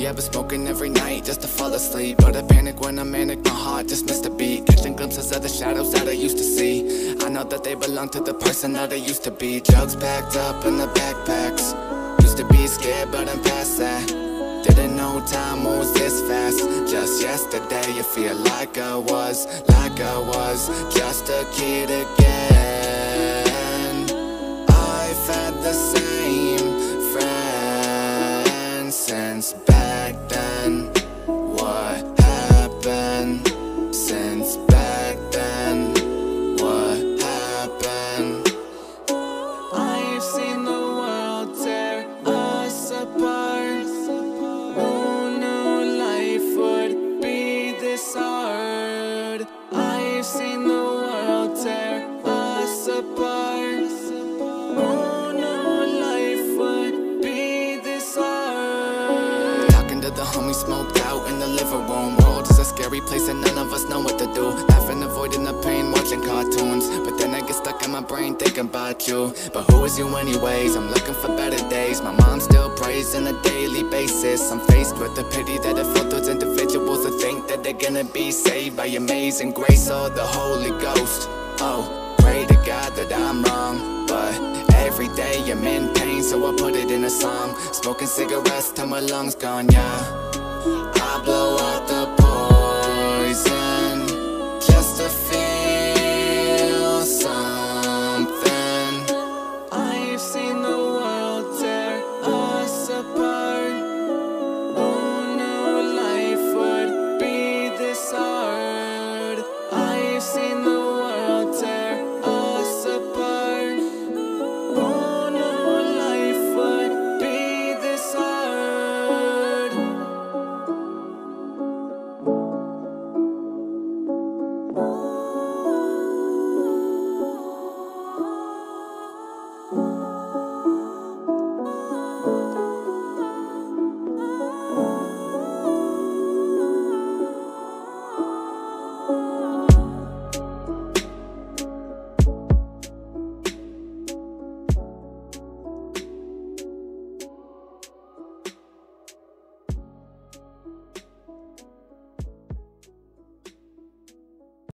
I've been smoking every night just to fall asleep, but I panic when I'm manic, my heart just missed a beat. Catching glimpses of the shadows that I used to see. I know that they belong to the person that I used to be. Drugs packed up in the backpacks. Used to be scared, but I'm past that. Didn't know time moves this fast. Just yesterday, you feel like I was just a kid again. I've had the same friends since back then. What happened since back then? What happened? I've seen the world tear us apart. Who knew life would be this hard? I've seen the world tear us apart. Who knew life would be this hard? Talking to the homie smoked out in the living room. World is a scary place and none of us know what to do. Laughing, avoiding the pain, watching cartoons. But then I get stuck in my brain thinking about you. But who is you anyways? I'm looking for better days. My mom still prays on a daily basis. I'm faced with the pity that I feel towards individuals that think that they're gonna be saved by amazing grace or the Holy Ghost. Oh, pray to God that I'm wrong, but every day I'm in pain, so I put it in a song. Smoking cigarettes till my lungs gone, yeah.